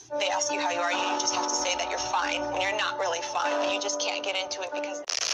they ask you how you are, you just have to say that you're fine when you're not really fine. You just can't get into it because